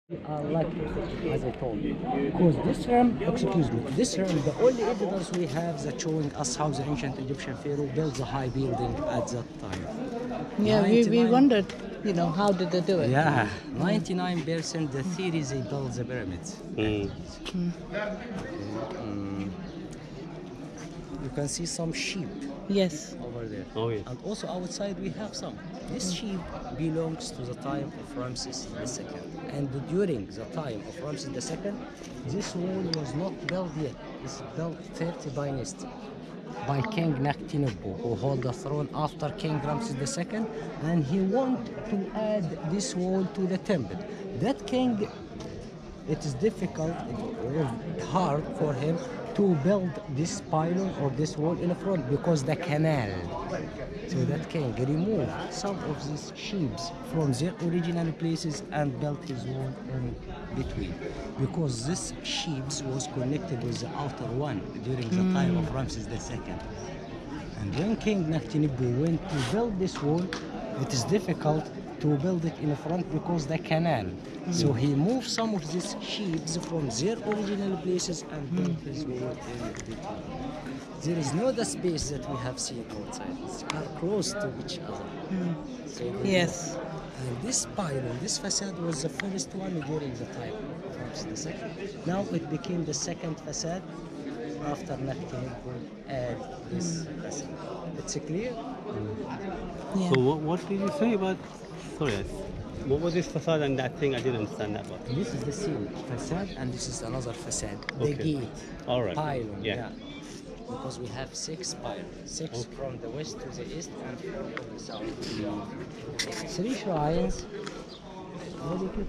Lucky, as I told you, because this room, the only evidence we have that showing us how the ancient Egyptian pharaoh built a high building at that time. Yeah, we wondered, how did they do it? Yeah, 99% the theory they built the pyramids. You can see some sheep Yes. over there. Oh, yes. And also outside we have some. This sheep belongs to the time of Ramses II. And during the time of Ramses II, this wall was not built yet. It's built 30 dynasty by King Temple, who held the throne after King Ramses II, and he wanted to add this wall to the temple. That king, it is difficult, hard for him to build this pylon or this wall in front because the canal. So that king removed some of these sheep from their original places and built his wall in between, because this sheep was connected with the outer one during the time of Ramses II. And when King Nakhtinibu went to build this wall, it is difficult to build it in front because the canal. So he moved some of these sheep from their original places and built his wall in between. There is no the space that we have seen outside. It's close to each other. So Yes. and this pylon, this facade was the first one during the time of Ramses II. Now it became the second facade after Nakhtinibu add this facade. It's clear? Yeah. So what did you say about? Sorry, what was this facade and that thing? I didn't understand that one. This is the same facade and this is another facade. The Okay. gate. All right. Pylon. Yeah. Because we have 6 pylons. 6 from the west to the east and 4 from the south. 3 shrines.